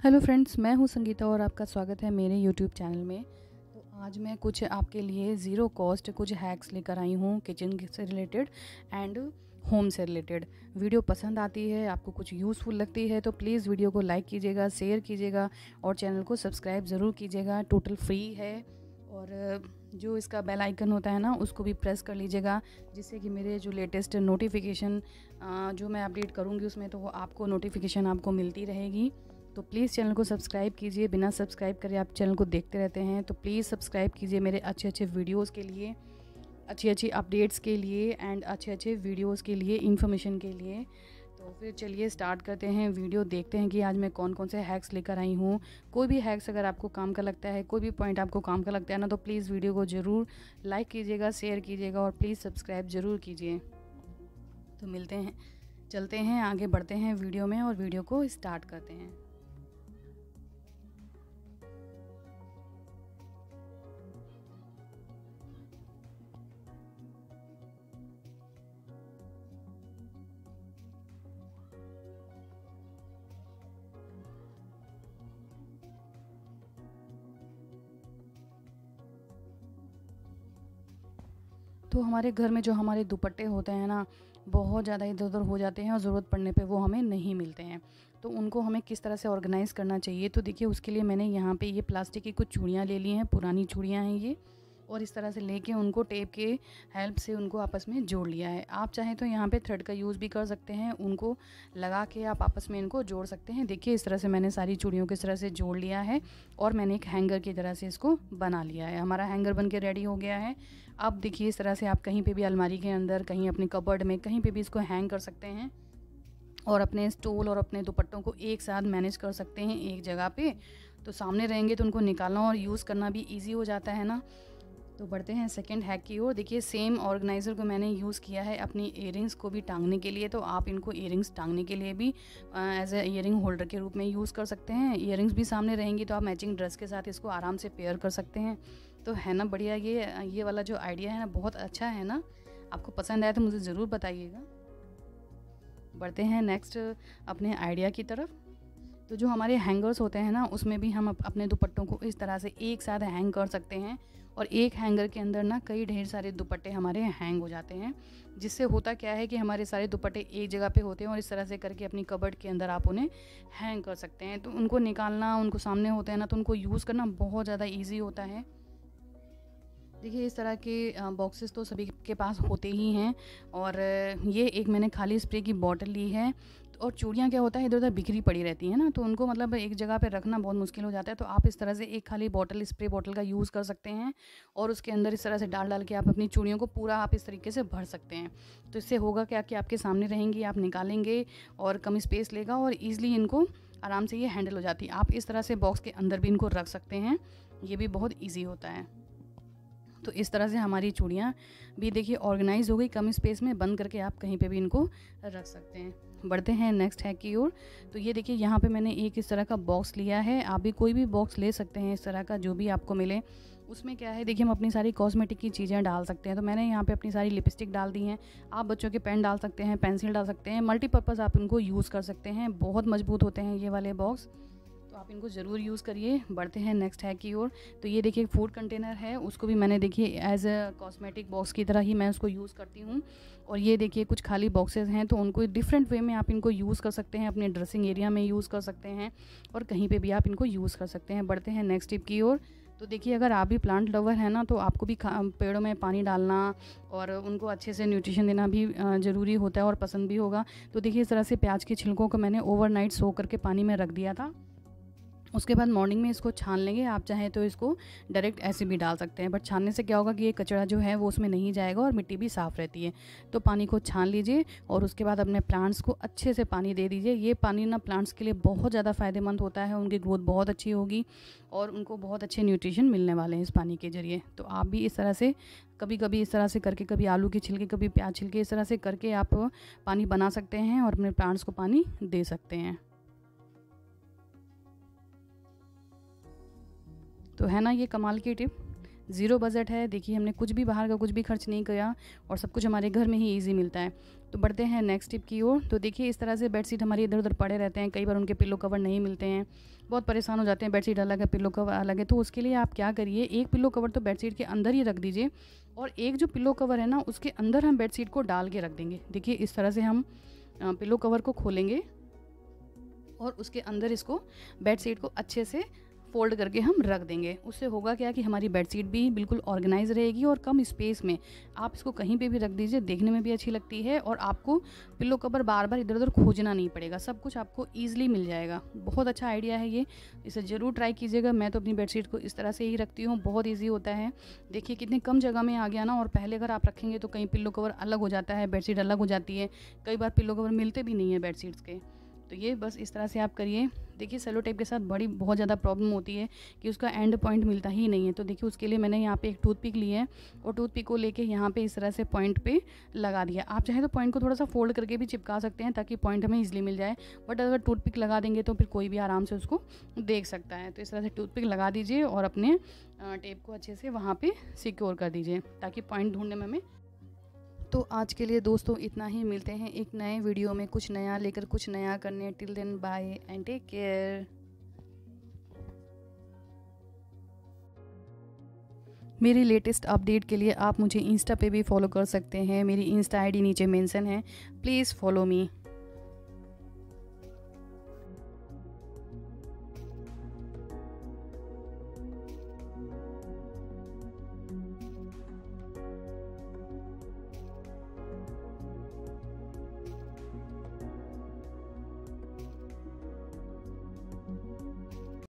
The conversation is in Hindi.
हेलो फ्रेंड्स, मैं हूं संगीता और आपका स्वागत है मेरे यूट्यूब चैनल में। तो आज मैं कुछ आपके लिए ज़ीरो कॉस्ट कुछ हैक्स लेकर आई हूं किचन से रिलेटेड एंड होम से रिलेटेड। वीडियो पसंद आती है, आपको कुछ यूज़फुल लगती है तो प्लीज़ वीडियो को लाइक कीजिएगा, शेयर कीजिएगा और चैनल को सब्सक्राइब ज़रूर कीजिएगा। टोटल फ्री है और जो इसका बेल आइकन होता है ना उसको भी प्रेस कर लीजिएगा, जिससे कि मेरे जो लेटेस्ट नोटिफिकेशन जो मैं अपडेट करूँगी उसमें तो वो आपको नोटिफिकेशन आपको मिलती रहेगी। तो प्लीज़ चैनल को सब्सक्राइब कीजिए। बिना सब्सक्राइब करे आप चैनल को देखते रहते हैं, तो प्लीज़ सब्सक्राइब कीजिए मेरे अच्छे अच्छे वीडियोस के लिए, अच्छी अच्छी अपडेट्स के लिए एंड अच्छे अच्छे वीडियोस के लिए, इन्फॉर्मेशन के लिए। तो फिर चलिए स्टार्ट करते हैं वीडियो, देखते हैं कि आज मैं कौन कौन से हैक्स लेकर आई हूँ। कोई भी हैक्स अगर आपको काम का लगता है, कोई भी पॉइंट आपको काम का लगता है ना, तो प्लीज़ वीडियो को ज़रूर लाइक कीजिएगा, शेयर कीजिएगा और प्लीज़ सब्सक्राइब ज़रूर कीजिए। तो मिलते हैं, चलते हैं आगे, बढ़ते हैं वीडियो में और वीडियो को स्टार्ट करते हैं। तो हमारे घर में जो हमारे दुपट्टे होते हैं ना, बहुत ज़्यादा इधर उधर हो जाते हैं और ज़रूरत पड़ने पे वो हमें नहीं मिलते हैं। तो उनको हमें किस तरह से ऑर्गेनाइज़ करना चाहिए, तो देखिए उसके लिए मैंने यहाँ पे ये प्लास्टिक की कुछ चूड़ियाँ ले ली हैं, पुरानी चूड़ियाँ हैं ये, और इस तरह से लेके उनको टेप के हेल्प से उनको आपस में जोड़ लिया है। आप चाहें तो यहाँ पे थ्रेड का यूज़ भी कर सकते हैं, उनको लगा के आप आपस में इनको जोड़ सकते हैं। देखिए इस तरह से मैंने सारी चूड़ियों को इस तरह से जोड़ लिया है और मैंने एक हैंगर की तरह से इसको बना लिया है। हमारा हैंगर बन के रेडी हो गया है। अब देखिए इस तरह से आप कहीं पे भी अलमारी के अंदर, कहीं अपने कबर्ड में, कहीं पे भी इसको हैंग कर सकते हैं और अपने स्टोल और अपने दुपट्टों को एक साथ मैनेज कर सकते हैं एक जगह पे। तो सामने रहेंगे तो उनको निकालना और यूज़ करना भी ईजी हो जाता है ना। तो बढ़ते हैं सेकंड हैक की ओर। देखिए सेम ऑर्गेनाइज़र को मैंने यूज़ किया है अपनी इयरिंग्स को भी टांगने के लिए, तो आप इनको इयरिंग्स टांगने के लिए भी एज ए इयरिंग होल्डर के रूप में यूज़ कर सकते हैं। इयरिंग्स भी सामने रहेंगी तो आप मैचिंग ड्रेस के साथ इसको आराम से पेयर कर सकते हैं। तो है ना बढ़िया, ये वाला जो आइडिया है ना बहुत अच्छा है ना। आपको पसंद आया तो मुझे ज़रूर बताइएगा। बढ़ते हैं नेक्स्ट अपने आइडिया की तरफ। तो जो हमारे हैंगर्स होते हैं ना, उसमें भी हम अपने दुपट्टों को इस तरह से एक साथ हैंग कर सकते हैं और एक हैंगर के अंदर ना कई ढेर सारे दुपट्टे हमारे हैंग हो जाते हैं। जिससे होता क्या है कि हमारे सारे दुपट्टे एक जगह पे होते हैं और इस तरह से करके अपनी कबर्ड के अंदर आप उन्हें हैंग कर सकते हैं। तो उनको निकालना, उनको सामने होते हैं ना, तो उनको यूज़ करना बहुत ज़्यादा ईजी होता है। देखिए इस तरह के बॉक्सेस तो सभी के पास होते ही हैं और ये एक मैंने खाली स्प्रे की बॉटल ली है। और चूड़ियाँ क्या होता है, इधर उधर बिखरी पड़ी रहती हैं ना, तो उनको मतलब एक जगह पे रखना बहुत मुश्किल हो जाता है। तो आप इस तरह से एक खाली बॉटल, स्प्रे बॉटल का यूज़ कर सकते हैं और उसके अंदर इस तरह से डाल डाल के आप अपनी चूड़ियों को पूरा आप इस तरीके से भर सकते हैं। तो इससे होगा क्या कि आपके सामने रहेंगी, आप निकालेंगे और कम स्पेस लेगा और ईज़िली इनको आराम से ये हैंडल हो जाती है। आप इस तरह से बॉक्स के अंदर भी इनको रख सकते हैं, ये भी बहुत ईजी होता है। तो इस तरह से हमारी चूड़ियाँ भी देखिए ऑर्गेनाइज हो गई, कम स्पेस में बंद करके आप कहीं पे भी इनको रख सकते हैं। बढ़ते हैं नेक्स्ट हैक की ओर। तो ये देखिए यहाँ पे मैंने एक इस तरह का बॉक्स लिया है, आप भी कोई भी बॉक्स ले सकते हैं इस तरह का, जो भी आपको मिले। उसमें क्या है, देखिए हम अपनी सारी कॉस्मेटिक की चीज़ें डाल सकते हैं। तो मैंने यहाँ पे अपनी सारी लिपस्टिक डाल दी हैं। आप बच्चों के पेन डाल सकते हैं, पेंसिल डाल सकते हैं, मल्टीपर्पज़ आप इनको यूज़ कर सकते हैं। बहुत मजबूत होते हैं ये वाले बॉक्स, तो आप इनको ज़रूर यूज़ करिए। बढ़ते हैं नेक्स्ट हैक की ओर। तो ये देखिए फूड कंटेनर है, उसको भी मैंने देखिए एज अ कॉस्मेटिक बॉक्स की तरह ही मैं उसको यूज़ करती हूँ। और ये देखिए कुछ खाली बॉक्सेस हैं, तो उनको डिफरेंट वे में आप इनको यूज़ कर सकते हैं, अपने ड्रेसिंग एरिया में यूज़ कर सकते हैं और कहीं पे भी आप इनको यूज़ कर सकते हैं। बढ़ते हैं नेक्स्ट टिप की ओर। तो देखिए अगर आप भी प्लांट लवर हैं ना, तो आपको भी पेड़ों में पानी डालना और उनको अच्छे से न्यूट्रिशन देना भी ज़रूरी होता है और पसंद भी होगा। तो देखिए इस तरह से प्याज के छिलकों को मैंने ओवरनाइट सो करके पानी में रख दिया था। उसके बाद मॉर्निंग में इसको छान लेंगे। आप चाहें तो इसको डायरेक्ट ऐसे भी डाल सकते हैं, बट छानने से क्या होगा कि ये कचरा जो है वो उसमें नहीं जाएगा और मिट्टी भी साफ़ रहती है। तो पानी को छान लीजिए और उसके बाद अपने प्लांट्स को अच्छे से पानी दे दीजिए। ये पानी ना प्लांट्स के लिए बहुत ज़्यादा फ़ायदेमंद होता है, उनकी ग्रोथ बहुत अच्छी होगी और उनको बहुत अच्छे न्यूट्रिशन मिलने वाले हैं इस पानी के ज़रिए। तो आप भी इस तरह से कभी कभी इस तरह से करके, कभी आलू के छिलके, कभी प्याज छिलके, इस तरह से करके आप पानी बना सकते हैं और अपने प्लांट्स को पानी दे सकते हैं। तो है ना ये कमाल की टिप। ज़ीरो बजट है। देखिए हमने कुछ भी बाहर का कुछ भी खर्च नहीं किया और सब कुछ हमारे घर में ही ईज़ी मिलता है। तो बढ़ते हैं नेक्स्ट टिप की ओर। तो देखिए इस तरह से बेडशीट हमारी इधर-उधर पड़े रहते हैं, कई बार उनके पिल्लो कवर नहीं मिलते हैं, बहुत परेशान हो जाते हैं, बेडशीट अलग है, पिल्लो कवर अलग है। तो उसके लिए आप क्या करिए, एक पिल्लो कवर तो बेडशीट के अंदर ही रख दीजिए और एक जो पिल्लो कवर है ना उसके अंदर हम बेडशीट को डाल के रख देंगे। देखिए इस तरह से हम पिल्लो कवर को खोलेंगे और उसके अंदर इसको बेडशीट को अच्छे से फ़ोल्ड करके हम रख देंगे। उससे होगा क्या कि हमारी बेडशीट भी बिल्कुल ऑर्गेनाइज़ रहेगी और कम स्पेस में आप इसको कहीं पे भी रख दीजिए, देखने में भी अच्छी लगती है और आपको पिल्लो कवर बार-बार इधर-उधर खोजना नहीं पड़ेगा, सब कुछ आपको ईज़िली मिल जाएगा। बहुत अच्छा आइडिया है ये, इसे ज़रूर ट्राई कीजिएगा। मैं तो अपनी बेडशीट को इस तरह से ही रखती हूँ, बहुत ईज़ी होता है। देखिए कितनी कम जगह में आ गया ना, और पहले अगर आप रखेंगे तो कहीं पिल्लो कवर अलग हो जाता है, बेडशीट अलग हो जाती है, कई बार पिल्लो कवर मिलते भी नहीं है बेडशीट्स के। तो ये बस इस तरह से आप करिए। देखिए सेलो टेप के साथ बहुत ज़्यादा प्रॉब्लम होती है कि उसका एंड पॉइंट मिलता ही नहीं है। तो देखिए उसके लिए मैंने यहाँ पे एक टूथपिक ली है और टूथपिक को लेके यहाँ पे इस तरह से पॉइंट पे लगा दिया। आप चाहे तो पॉइंट को थोड़ा सा फोल्ड करके भी चिपका सकते हैं ताकि पॉइंट हमें ईजिली मिल जाए, बट अगर टूथपिक लगा देंगे तो फिर कोई भी आराम से उसको देख सकता है। तो इस तरह से टूथपिक लगा दीजिए और अपने टेप को अच्छे से वहाँ पर सिक्योर कर दीजिए ताकि पॉइंट ढूंढने में हमें। तो आज के लिए दोस्तों इतना ही, मिलते हैं एक नए वीडियो में कुछ नया लेकर, कुछ नया करने। Till then bye and take care. मेरी लेटेस्ट अपडेट के लिए आप मुझे इंस्टा पे भी फॉलो कर सकते हैं, मेरी इंस्टा आईडी नीचे मेंशन है, प्लीज़ फॉलो मी।